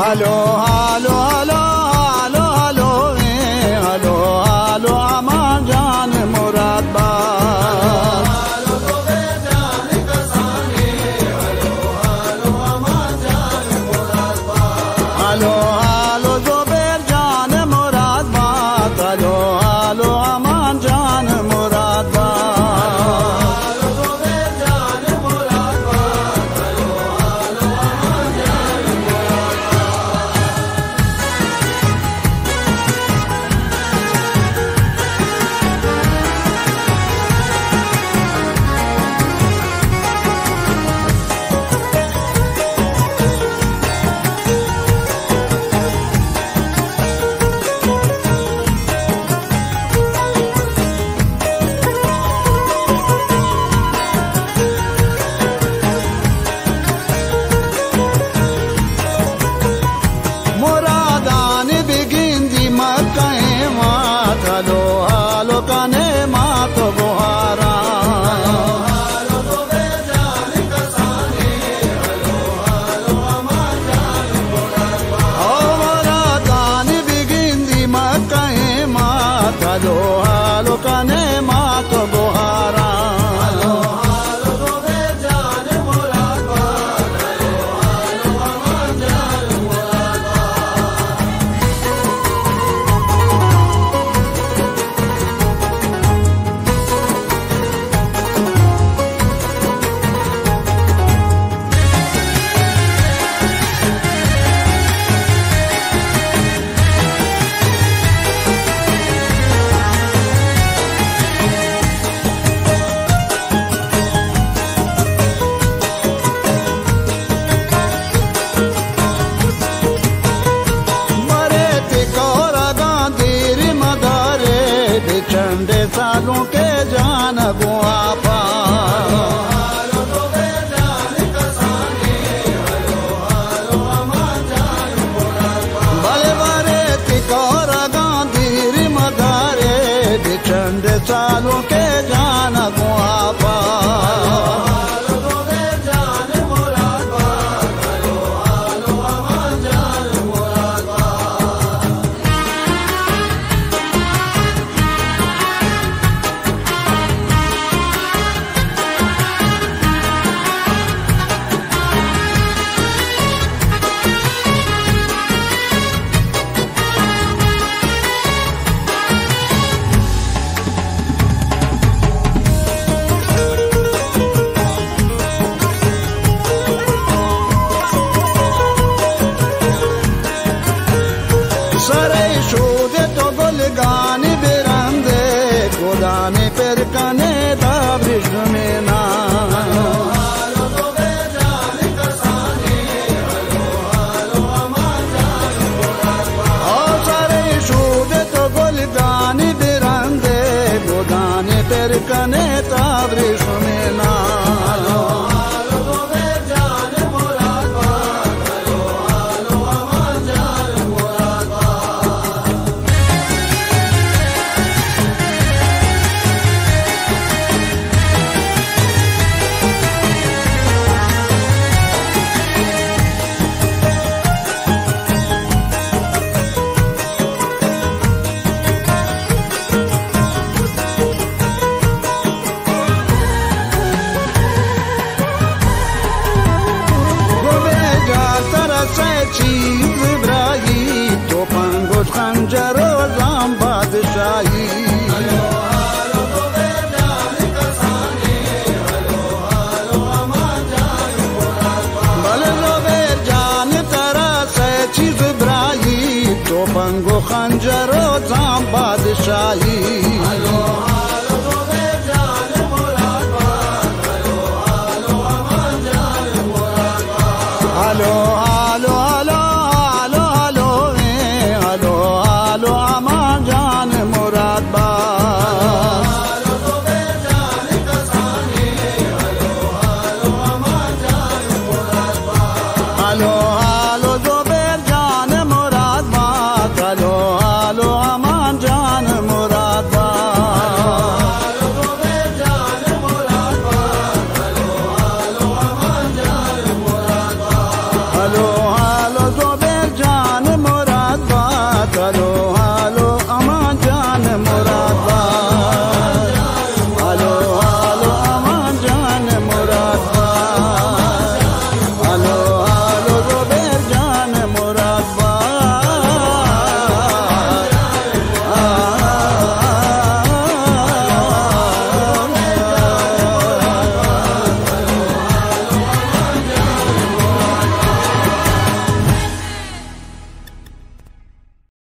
هلو هلو هلو هلو هلو هلو هلو امان جان مراد باز هلو هلو زبیر جان مراد باز هلو هلو امان جان مراد هلو هلو کنے مات بوهارا هلو هلو زبیر جان مراد باز هلو هلو امان جان مراد चंदे सालों के जान बुआपा बड़े बड़े तिकोर गांधीर मदारे चंदे सालों के जान बुआपा सरे शोदे तो गुलगाने बिरंदे गोदाने पर कने था विश्व में ना सरे शोदे तो गुलगाने बिरंदे गोदाने पर कने था विश्व में ना चीज ब्राही तो पंगोश खंजर जाम बादशाही भले ज़ुबैर जान तरह से चीज ब्राही तो पंगो खंजर जाम बादशाही